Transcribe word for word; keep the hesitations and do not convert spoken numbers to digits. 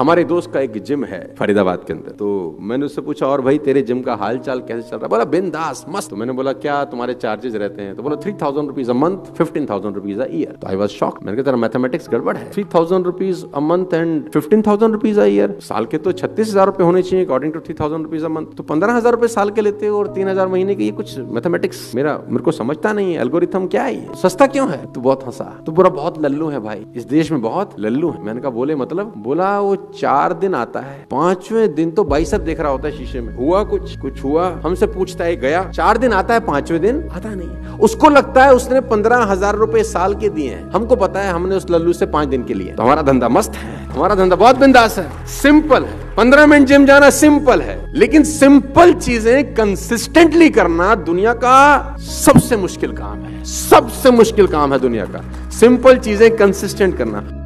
हमारे दोस्त का एक जिम है फरीदाबाद के अंदर, तो मैंने उससे पूछा और भाई तेरे जिम का हाल चाल कैसे चल रहा है? बोला बिंदास मस्त। तो मैंने बोला क्या तुम्हारे चार्जेस रहते हैं? तो बोला three thousand rupees a month, fifteen thousand rupees a year. तो आई वाज शॉक्ड। मैंने कहा तेरा मैथमेटिक्स गड़बड़ है, three thousand rupees a month and fifteen thousand rupees a year, साल के तो छत्तीस हजार रुपए होने चाहिए according to three thousand rupees a month. तो पंद्रह हजार रुपए साल के लेते हो और तीन हजार महीने के, ये कुछ मैथमेटिक्स मेरा मेरे को समझता नहीं है, एल्गोरिथम क्या है, सस्ता क्यों है? तो बहुत हंसा। तो पूरा बहुत लल्लू है भाई, इस देश में बहुत लल्लू है। मैंने कहा बोले मतलब? बोला वो चार दिन आता है, पांचवें दिन तो बाइसेप देख रहा होता है शीशे में। हुआ कुछ कुछ हुआ? हमसे पूछता है गया, चार दिन आता है, पांचवें दिन आता नहीं। उसको लगता है उसने पंद्रह हजार रुपए साल के दिए हैं, हमको पता है हमने उस लल्लू से पांच दिन के लिए। तो हमारा धंधा मस्त है, हमारा धंधा बहुत बिंदास है, सिंपल है। पंद्रह मिनट जिम जाना सिंपल है, लेकिन सिंपल चीजें कंसिस्टेंटली करना दुनिया का सबसे मुश्किल काम है। सबसे मुश्किल काम है दुनिया का, सिंपल चीजें कंसिस्टेंट करना।